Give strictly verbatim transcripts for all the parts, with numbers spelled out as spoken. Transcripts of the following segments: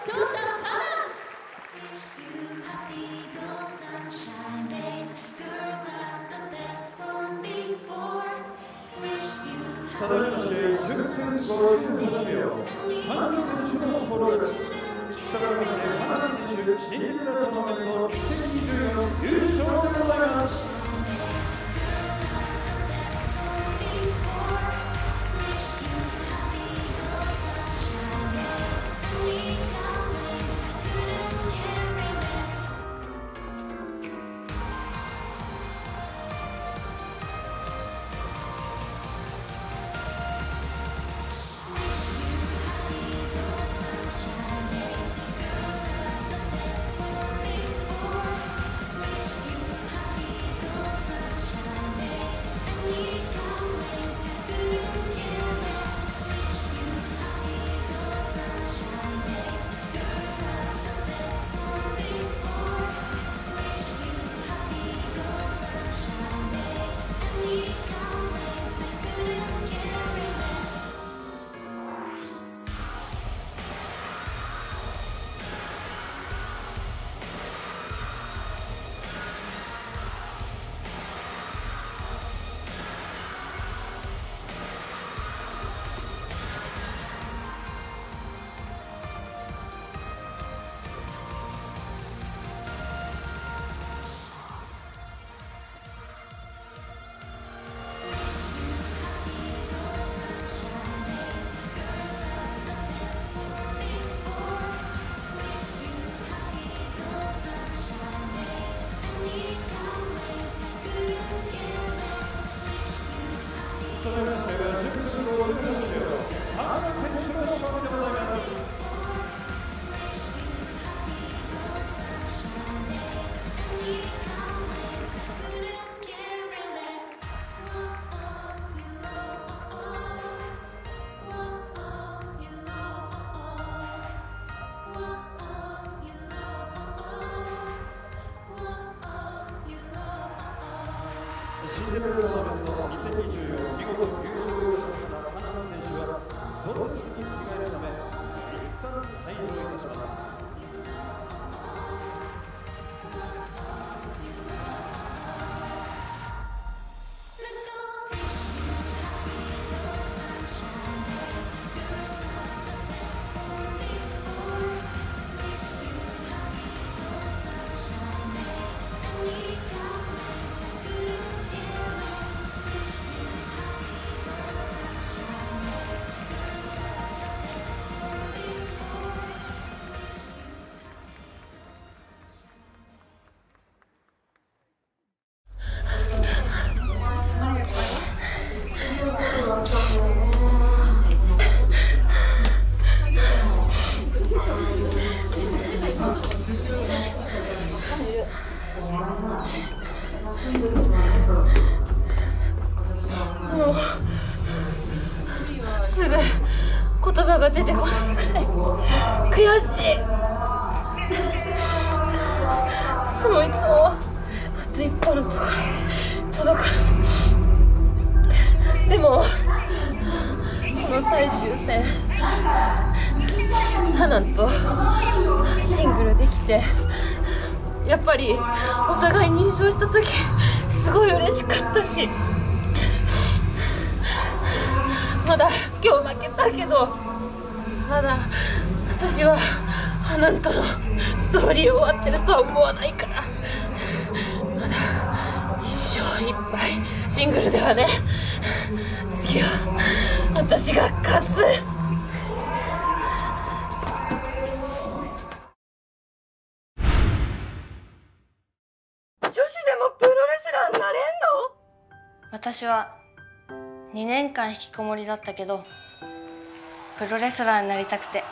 翔ちゃん花。 ただいましてじゅっぷんごじゅうはちびょう、花野選手のフォローです。したがいまして花野選手、シンデレラトーナメントにせんにじゅうよん優勝でございます。シンデレラトーナメントにせんにじゅうよん見事優勝をしました花野選手はドロスに着替えるため一旦退場いたします。 もうすぐ言葉が出てこないくらい悔しい。いつもいつもあと一歩のとこ届かない。でもこの最終戦ハナンとシングルできてやっぱりお互い入賞した時すごい嬉しかったし、まだ今日負けたけどまだ私はハナンとのストーリー終わってるとは思わないから、まだ一勝一敗。シングルではね、次は私が勝つ。女子でもプロレスラーになれんの？ 私はにねんかん引きこもりだったけどプロレスラーになりたくて。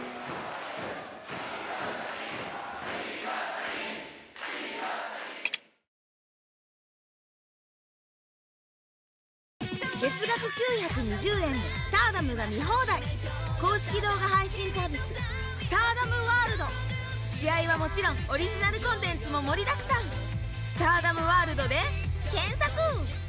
月額きゅうひゃくにじゅうえんでスターダムが見放題。公式動画配信サービススターダムワールド。試合はもちろんオリジナルコンテンツも盛りだくさん。スターダムワールドで検索。